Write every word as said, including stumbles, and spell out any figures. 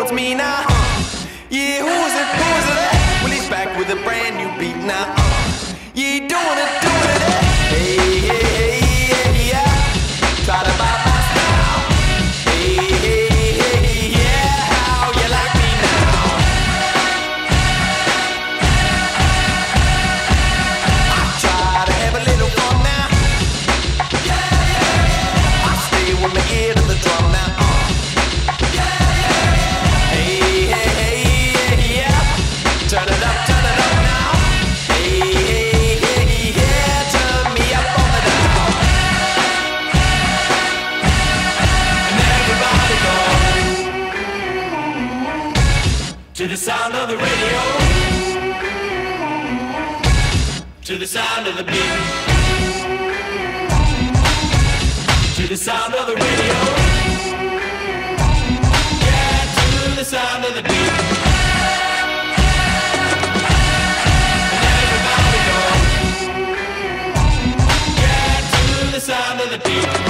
it's me now. Uh, yeah, who is it? Who is it? Well, he's back with a brand new beat now. Uh, yeah, doing it, doing it. Hey, hey, hey, hey, yeah. Try to buy my style. Hey, hey, hey, yeah. How you like me now? I try to have a little fun now. Yeah, yeah, yeah. I stay with my ear to the drum now. Turn it up, turn it up now. Hey, hey, hey, yeah, turn me up on the dial. And everybody go to the sound of the radio, to the sound of the beat, to the sound of the radio, yeah, to the sound of the beat. Sound of the beat.